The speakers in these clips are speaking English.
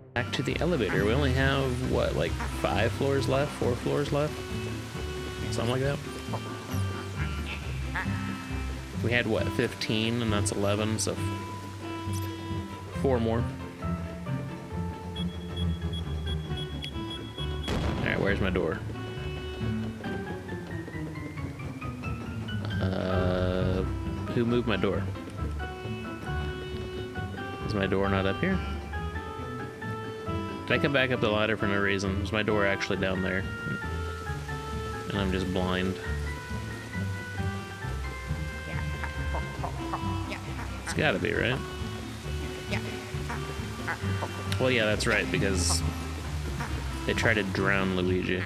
Back to the elevator. We only have, what, like 5 floors left? 4 floors left? Something like that. We had, what, 15, and that's 11, so 4 more. Alright, where's my door? Who moved my door? Is my door not up here? Did I come back up the ladder for no reason? Is my door actually down there? And I'm just blind. It's gotta be, right? Well, yeah, that's right, because they tried to drown Luigi.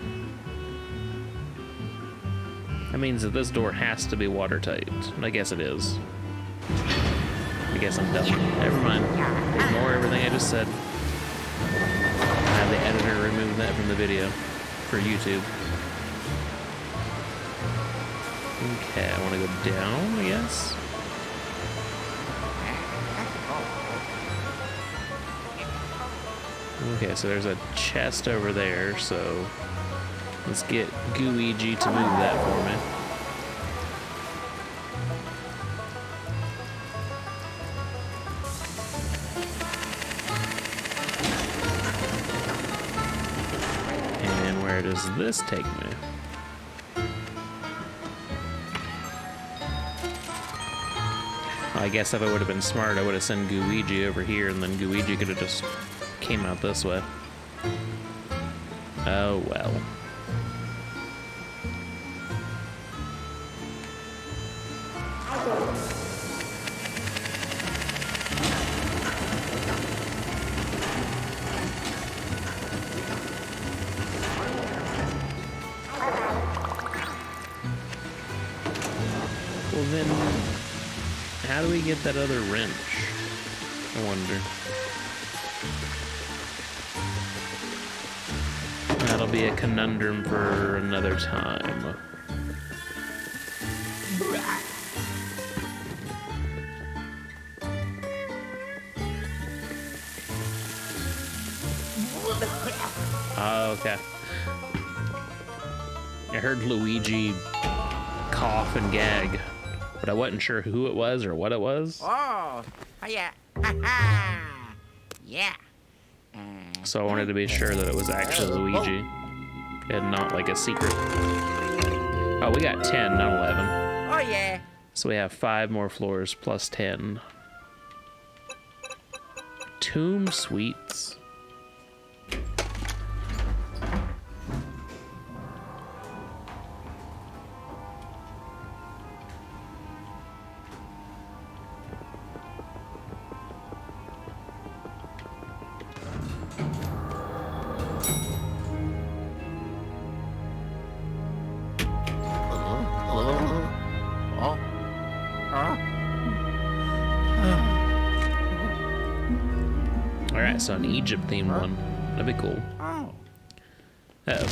That means that this door has to be watertight. I guess it is. I guess I'm dumb. Never mind. Ignore everything I just said. I'll have the editor remove that from the video for YouTube. Okay, I want to go down, I guess. Okay, so there's a chest over there, so let's get Luigi to move that for me. And where does this take me? I guess if I would have been smart, I would have sent Luigi over here, and then Luigi could have just came out this way. Oh well. Well then, how do we get that other wrench? I wonder. That'll be a conundrum for another time. Oh, okay. I heard Luigi cough and gag, but I wasn't sure who it was or what it was. Oh, yeah. Yeah. So I wanted to be sure that it was actually Luigi and not like a secret. Oh, we got 10, not 11. Oh, yeah. So we have 5 more floors plus 10. Tomb Suites. Alright, so an Egypt themed one. That'd be cool. Oh. Uh-oh.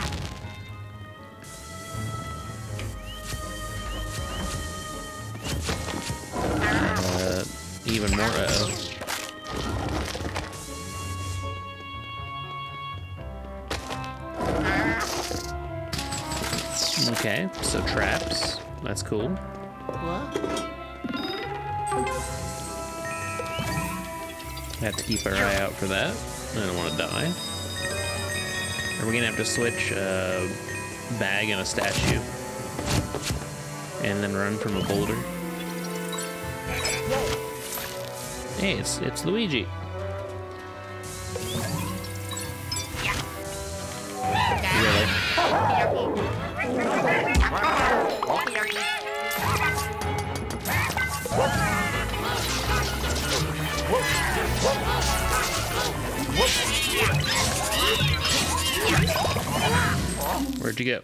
Even more uh-oh. Okay, so traps. That's cool. Have to keep our eye out for that. I don't want to die. Are we gonna have to switch a bag and a statue? And then run from a boulder? Hey, it's Luigi. Really? Where'd you go?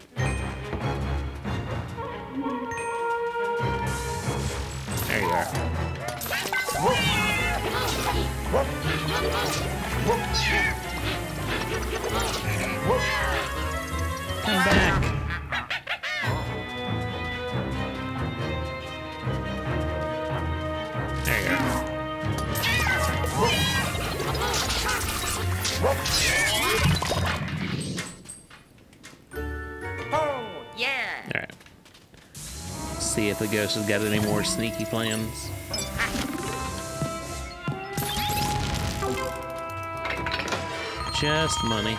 There you are. Come back. There you go. if the ghost has got any more sneaky plans. Just money.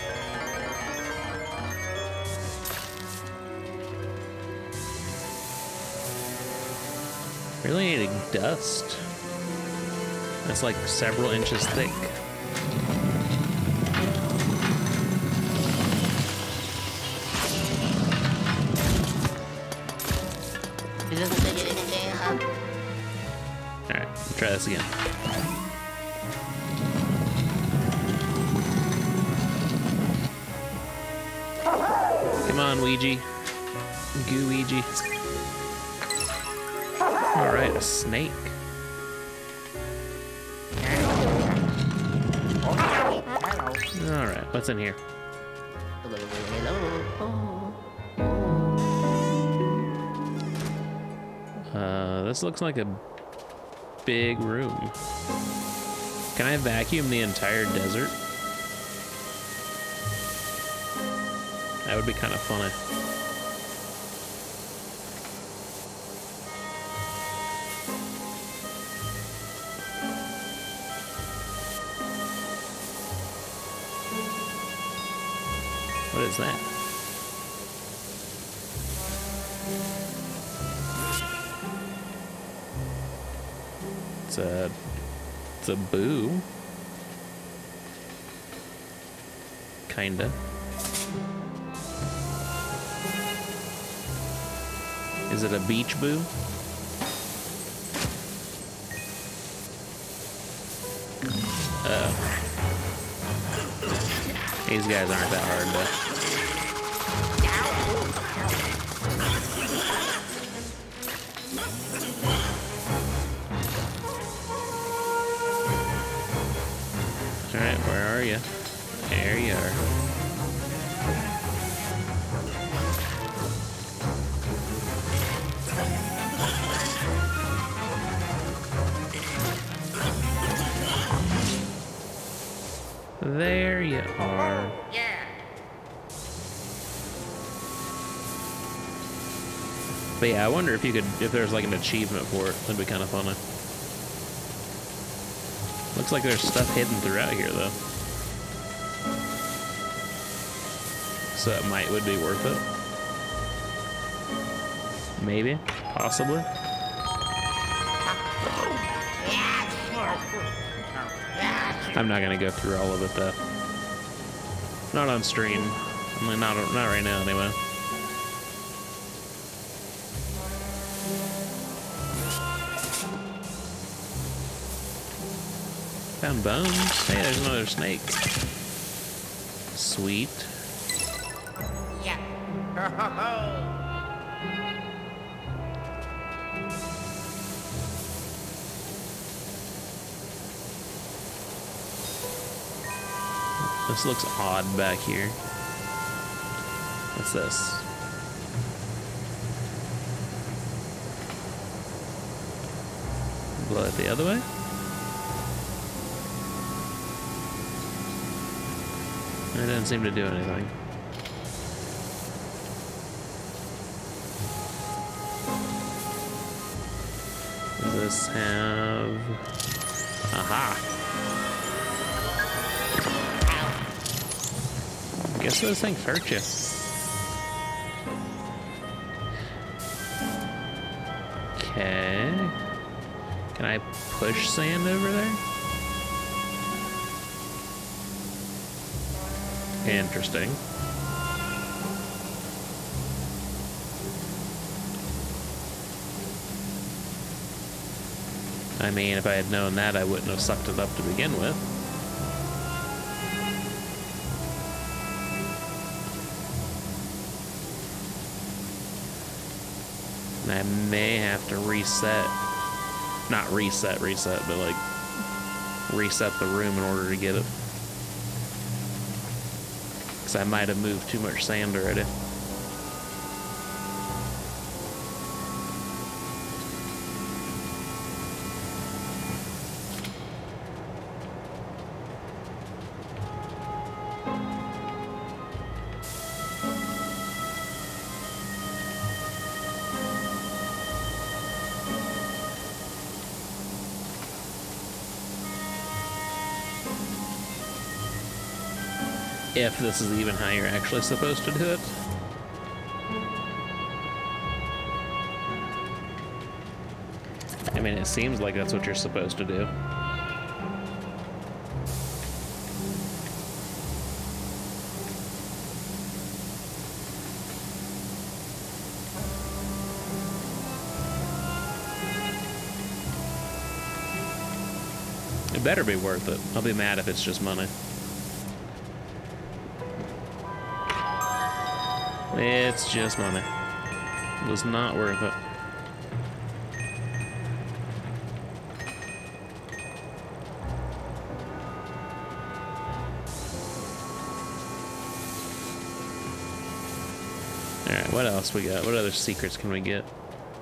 Really needing dust. That's like several inches thick. Alright, try this again. Come on, Luigi. Luigi. Alright, a snake. Alright, what's in here? This looks like a big room. Can I vacuum the entire desert? That would be kind of funny. What is that? It's a boo. Kinda. Is it a beach boo? These guys aren't that hard to... Alright, where are you? There you are. There you are. Yeah. But yeah, I wonder if you could, if there's like an achievement for it. That'd be kind of funny. Looks like there's stuff hidden throughout here, though. So it would be worth it. Maybe, possibly. I'm not gonna go through all of it though. Not on stream. I mean, not right now, anyway. Found bones. Hey, there's another snake. Sweet. Yeah. This looks odd back here. What's this? Blow it the other way? It didn't seem to do anything. Does this have... Aha! I guess those things hurt you. Okay. Can I push sand over there? Interesting. I mean, if I had known that, I wouldn't have sucked it up to begin with. And I may have to reset. Not reset, but like reset the room in order to get it. Because I might have moved too much sand already. If this is even how you're actually supposed to do it. I mean, it seems like that's what you're supposed to do. It better be worth it. I'll be mad if it's just money. It's just money. It was not worth it. Alright, what else we got? What other secrets can we get?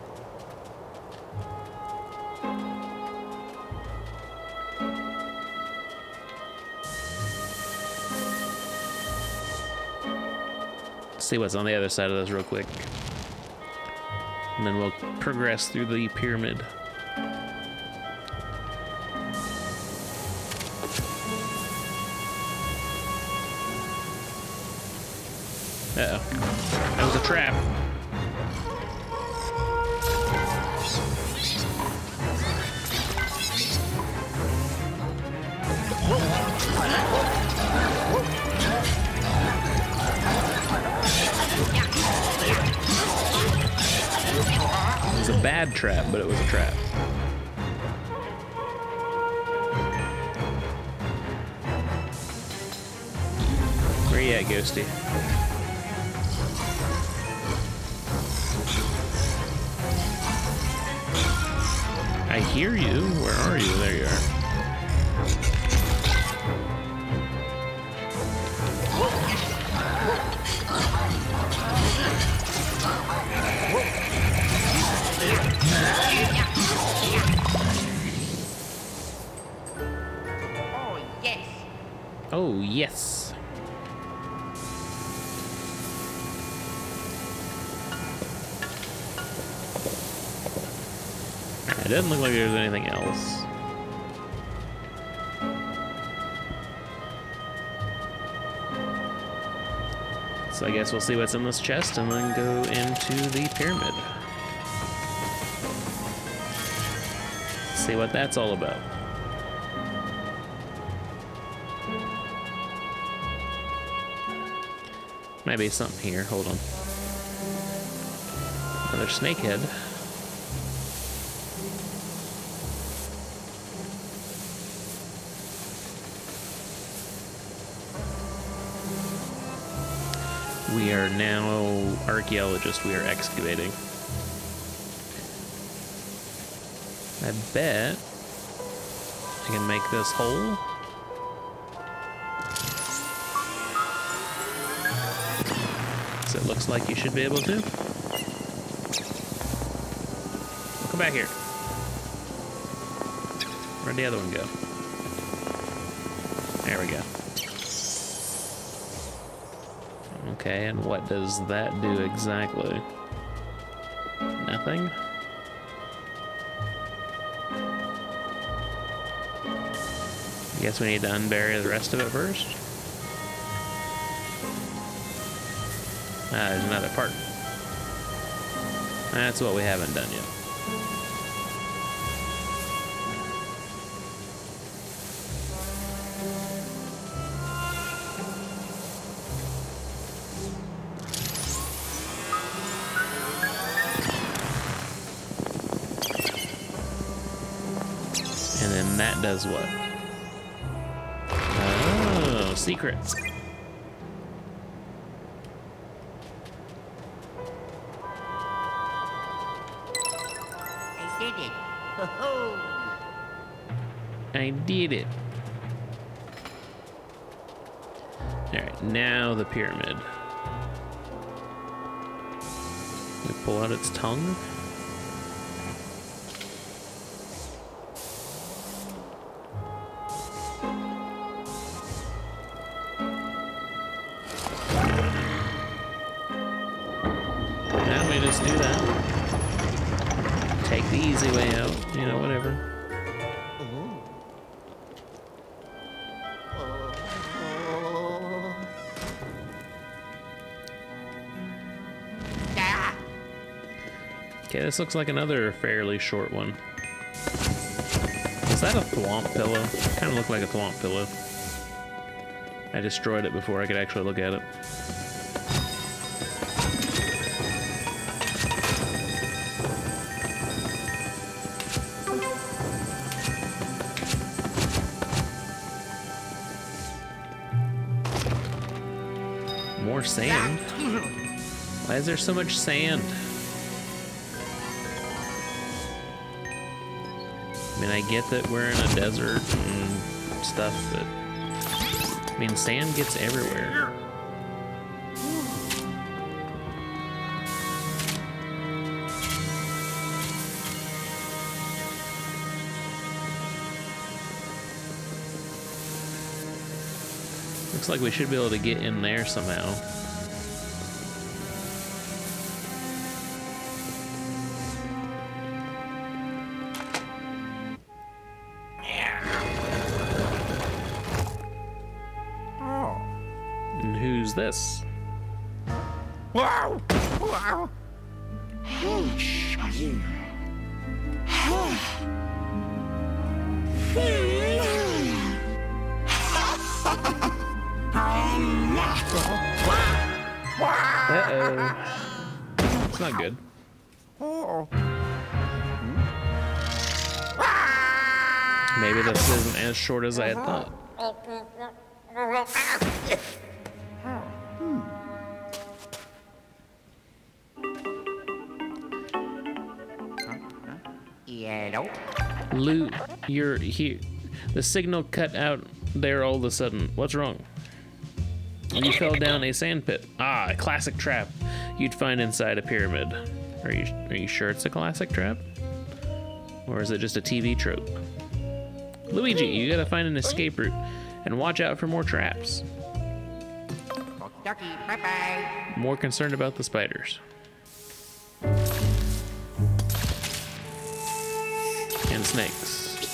See what's on the other side of those real quick. And then we'll progress through the pyramid. Uh-oh. That was a trap. It was a bad trap, but it was a trap. Where you at, Ghosty? I hear you. Where are you? There you are. Oh, yes. Oh, yes. It doesn't look like there's anything else. So I guess we'll see what's in this chest and then go into the pyramid. See what that's all about. Might be something here. Hold on. Another snake head. We are now archaeologists. We are excavating. I bet I can make this hole. So it looks like you should be able to. Come back here. Where'd the other one go? There we go. Okay, and what does that do exactly? Nothing? I guess we need to unbury the rest of it first. Ah, there's another part. That's what we haven't done yet. And then that does what? Oh, secrets. I did it. Ho-ho. I did it. Alright, now the pyramid. We pull out its tongue. Now we just do that. Take the easy way out, you know, whatever. Okay, this looks like another fairly short one. Is that a thwomp pillow? Kind of looked like a thwomp pillow. I destroyed it before I could actually look at it. More sand? Why is there so much sand? I mean, I get that we're in a desert and stuff, but I mean, sand gets everywhere. Looks like we should be able to get in there somehow. And who's this? Wow! Wow! Uh-oh. It's not good. Maybe this isn't as short as I had thought. Yellow. Lou, you're here. The signal cut out there all of a sudden. What's wrong? You fell down a sand pit. Ah, a classic trap you'd find inside a pyramid. Are you sure it's a classic trap? Or is it just a TV trope? Luigi, you gotta find an escape route and watch out for more traps. Ducky, bye-bye. More concerned about the spiders. And snakes.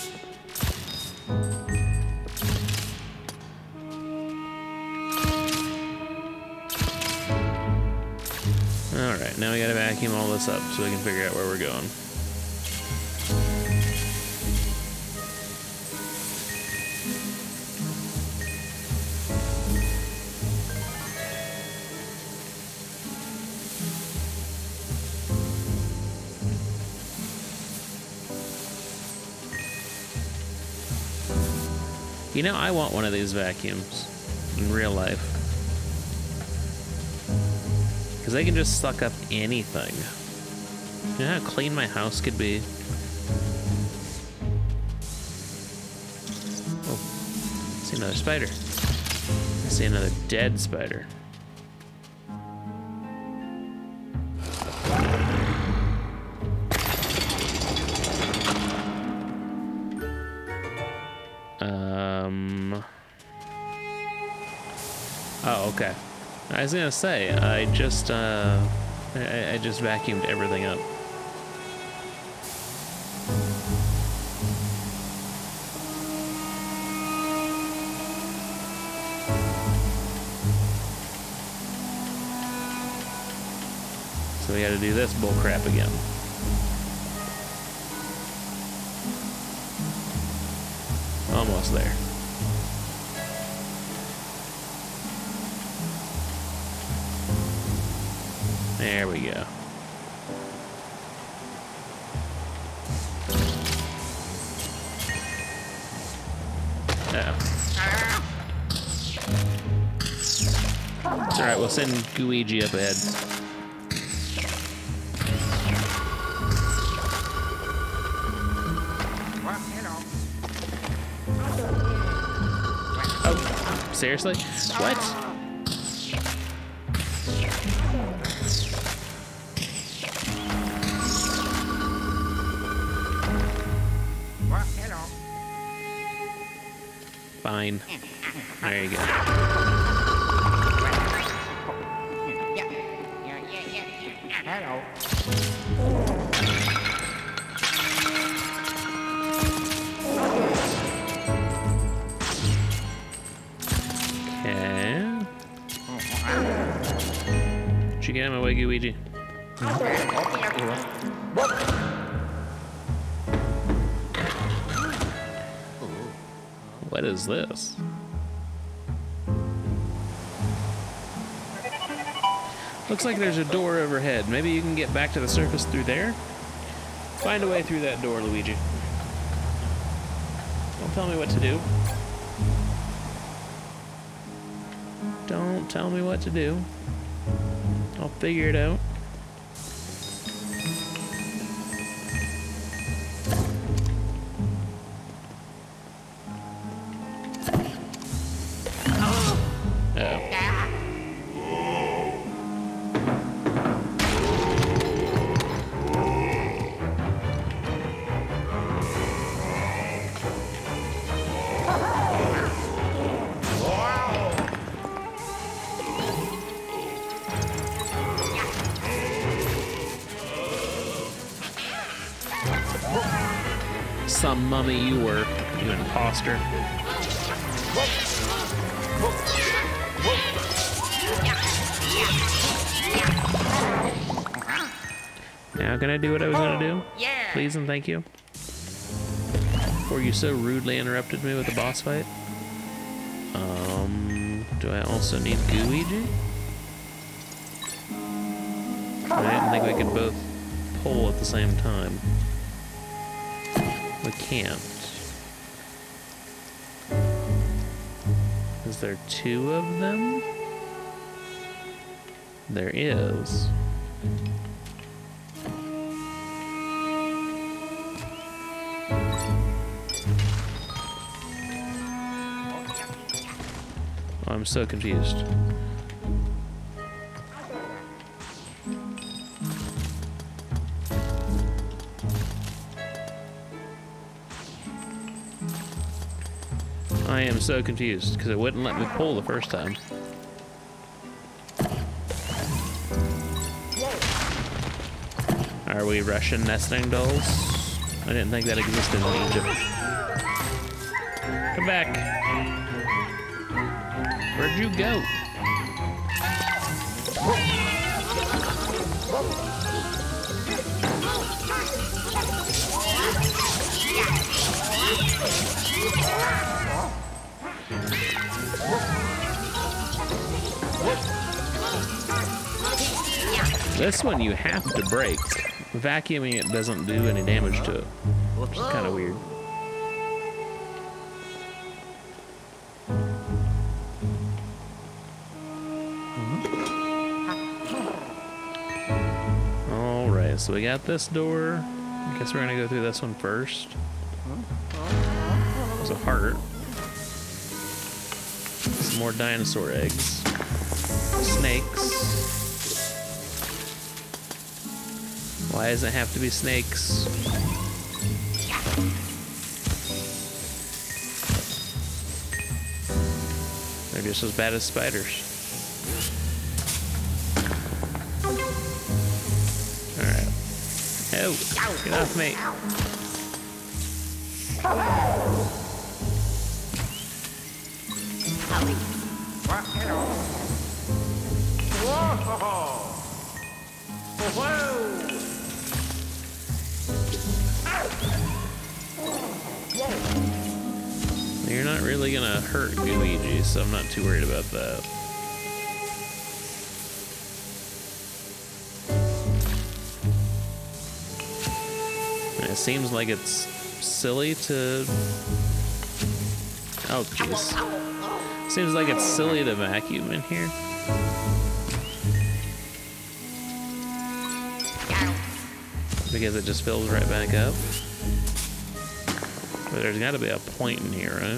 Alright, now we gotta vacuum all this up so we can figure out where we're going. You know, I want one of these vacuums in real life. Because they can just suck up anything. You know how clean my house could be? Oh, I see another spider. I see another dead spider. Oh, okay. I was gonna say, I just vacuumed everything up. So we gotta do this bull crap again. Almost there. There we go. It's alright, we'll send Luigi up ahead. Oh, seriously? What? Fine. There you go. Hello. Okay. Did you get him away, Luigi? What is this? Looks like there's a door overhead. Maybe you can get back to the surface through there? Find a way through that door, Luigi. Don't tell me what to do. Don't tell me what to do. I'll figure it out. Some mummy you were, you imposter. Now can I do what I was gonna do? Please and thank you. Before you so rudely interrupted me with the boss fight. Do I also need Luigi? I didn't think we could both pull at the same time. We can't. Is there two of them? There is. I'm so confused. I am so confused because it wouldn't let me pull the first time. Are we Russian nesting dolls? I didn't think that existed in Egypt. Come back. Where'd you go? This one you have to break. Vacuuming it doesn't do any damage to it, which is kind of weird. Alright, so we got this door. I guess we're gonna go through this one first. There's a heart. Some more dinosaur eggs. Snakes. Why does it have to be snakes? They're just as bad as spiders. Alright. Oh, get off me. You're not really gonna hurt Luigi, so I'm not too worried about that. And it seems like it's silly to... Oh, jeez. Seems like it's silly to vacuum in here. Because it just fills right back up. But there's got to be a point in here, right?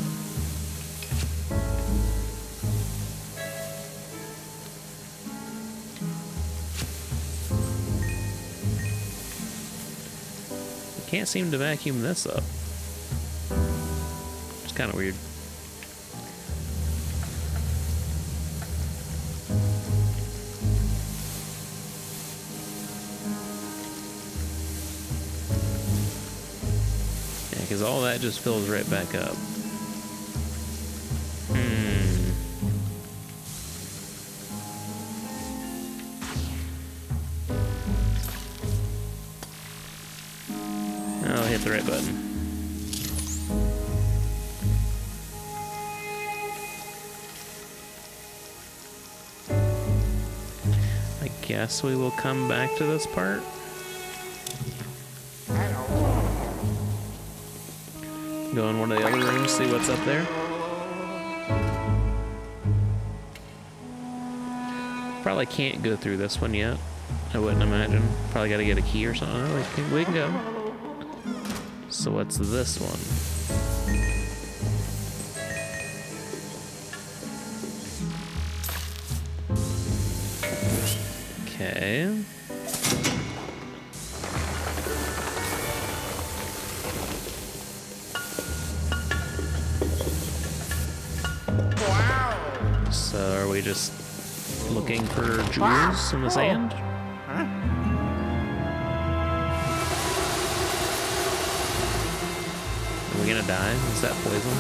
You can't seem to vacuum this up. It's kind of weird. Because all that just fills right back up. the right button. I guess we will come back to this part. Go in one of the other rooms, see what's up there. Probably can't go through this one yet. I wouldn't imagine. Probably got to get a key or something. Oh, we can go. So what's this one? Okay. So are we just looking for jewels in the sand? Are we gonna die? Is that poison?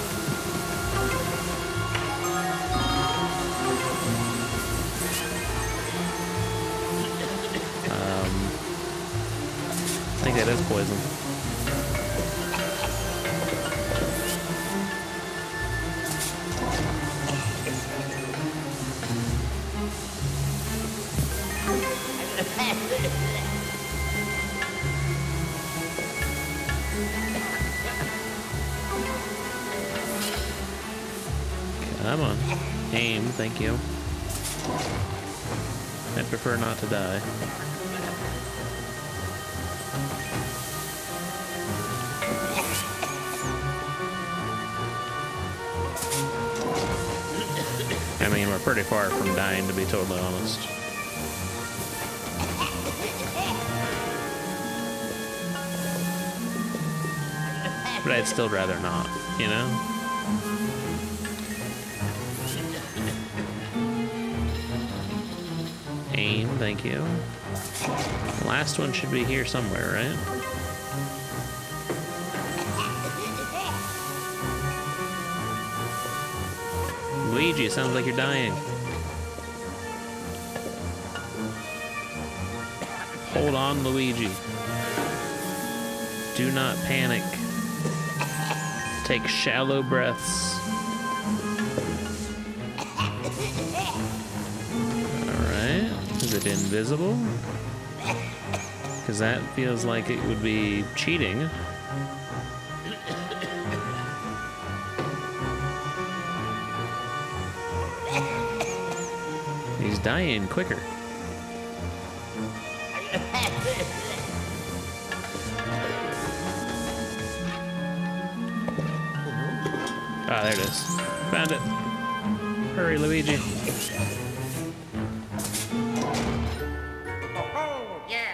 I think that is poison. Come on. Aim, thank you. I prefer not to die. I mean, we're pretty far from dying, to be totally honest. But I'd still rather not, you know? Aim, thank you. The last one should be here somewhere, right? Luigi, sounds like you're dying. Hold on, Luigi. Do not panic. Take shallow breaths. Alright. Is it invisible? Because that feels like it would be cheating. He's dying quicker. Ah, there it is. Found it. Hurry, Luigi. Oh, yeah.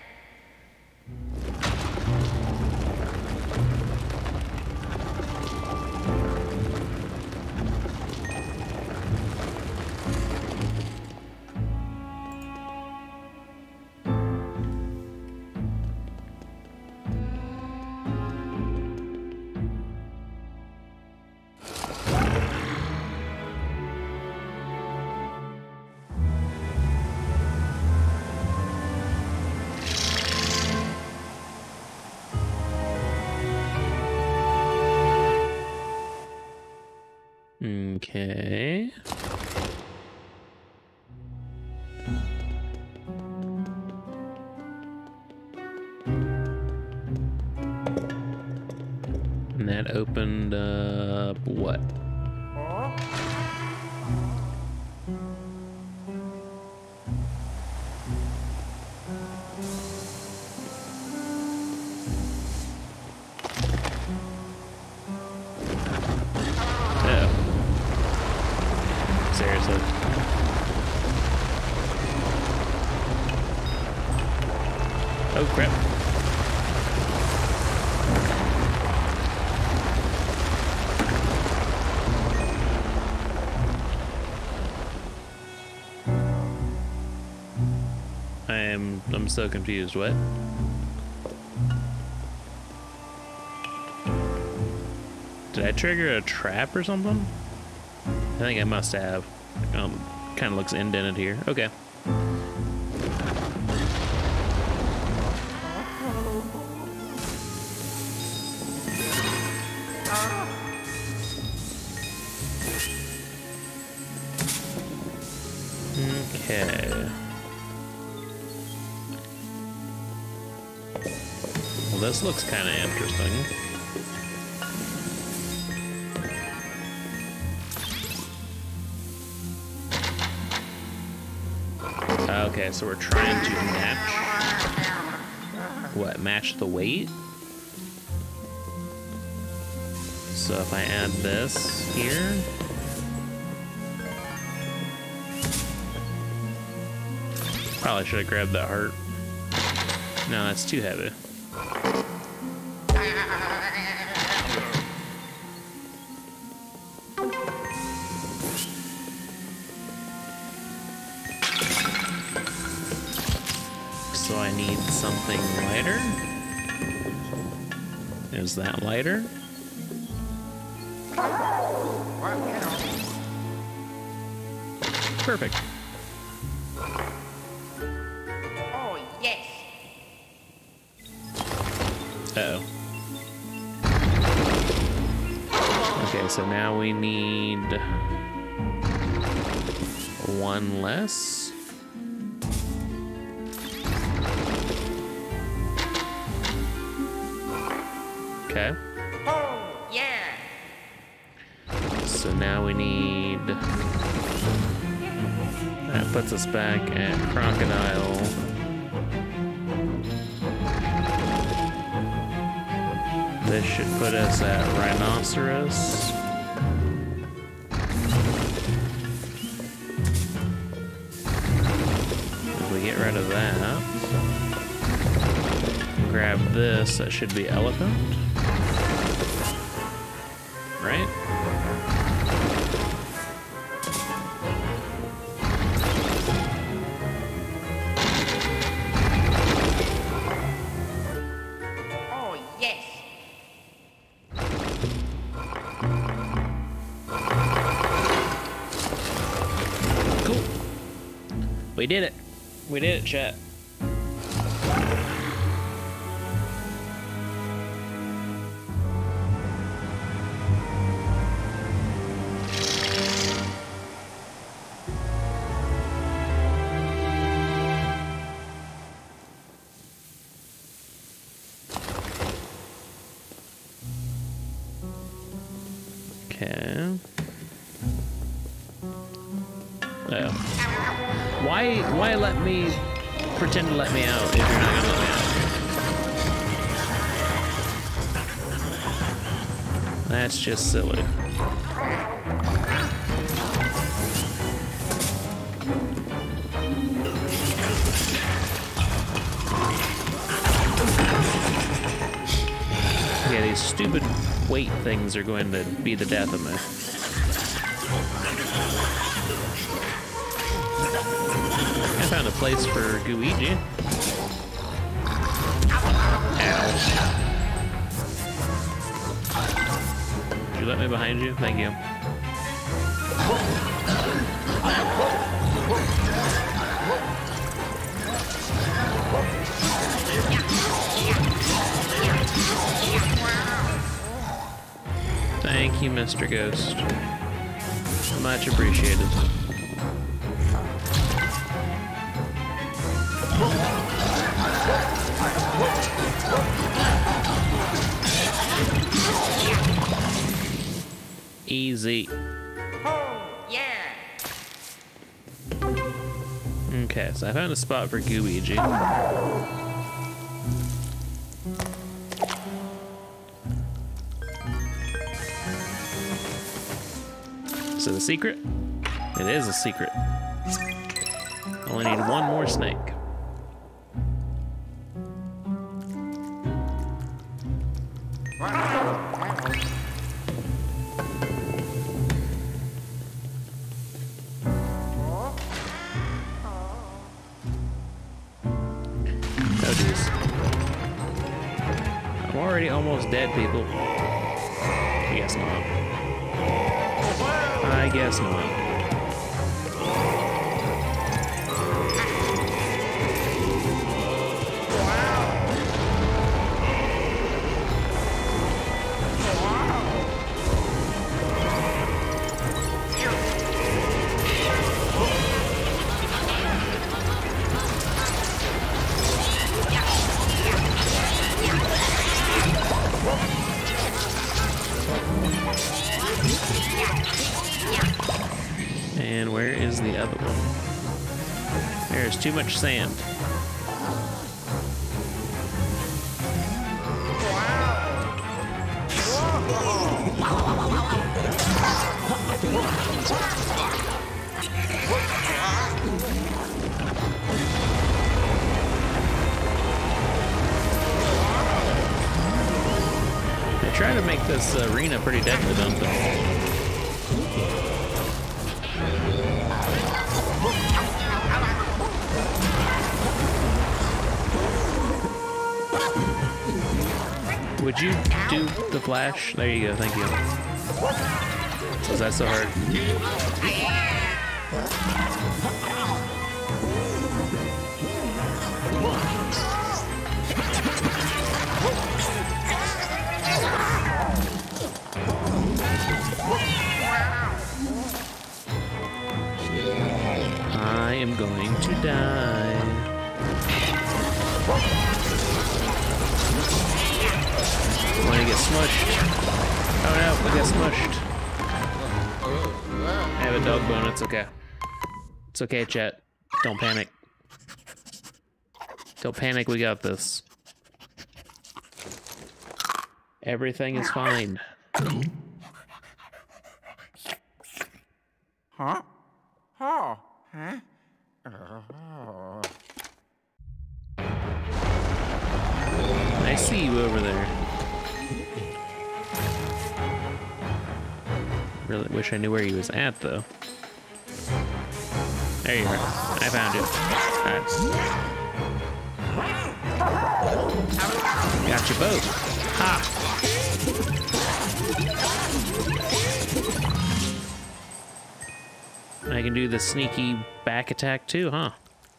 Okay. And that opened up what? Seriously. Oh crap. I'm so confused. What? Did I trigger a trap or something? I think I must have. Kind of looks indented here. Okay. Okay. Well, this looks kind of interesting. Okay, so we're trying to match... What, match the weight? So if I add this here... Probably should have grabbed that heart. No, that's too heavy. So I need something lighter. Is that lighter? Perfect. Oh, yes. Uh-oh. Okay, so now we need one less. Okay. Oh, yeah. So now we need... That puts us back at crocodile. This should put us at rhinoceros. If we get rid of that, grab this, that should be elephant. Right? Oh, yes. Cool. We did it. We did it, chat. Okay. Oh. Why let me pretend to let me out if you're not gonna let me out? That's just silly. Yeah, these stupid weight things are going to be the death of me. I found a place for Luigi. Ow. Did you let me behind you? Thank you. Thank you, Mr. Ghost. Much appreciated. Easy. Oh, yeah. Okay, so I found a spot for Luigi. Is it a secret? It is a secret. Only need one more snake. Oh jeez. I'm already almost dead, people. I guess not. I guess not. And where is the other one? There's too much sand. They try to make this arena pretty deadly, don't they? Would you do the flash? There you go, thank you. Was that so hard? I am going to die. Want to get smushed? Oh no, we got smushed. I have a dog bone, it's okay. It's okay, chat. Don't panic. Don't panic, we got this. Everything is fine. Huh? Oh, huh? Oh. I see you over there. Really wish I knew where he was at, though. There you are. I found you. Alright. Got you both. Ha! I can do the sneaky back attack too, huh?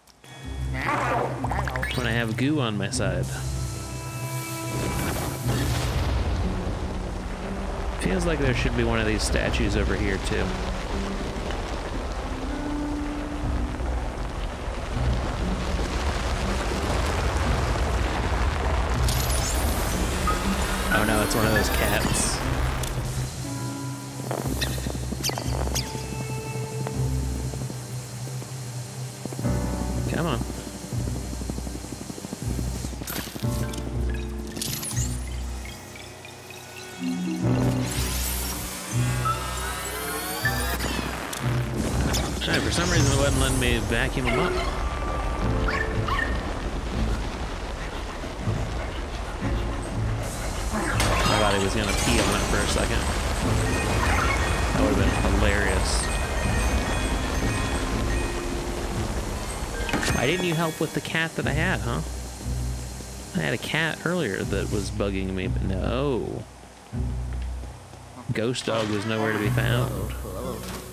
When I have goo on my side. Feels like there should be one of these statues over here too. Oh no, it's one of those cats. Come on. For some reason, it wasn't letting me vacuum them up. I thought he was gonna pee on it for a second. That would have been hilarious. Why didn't you help with the cat that I had, huh? I had a cat earlier that was bugging me, but no. Ghost dog was nowhere to be found.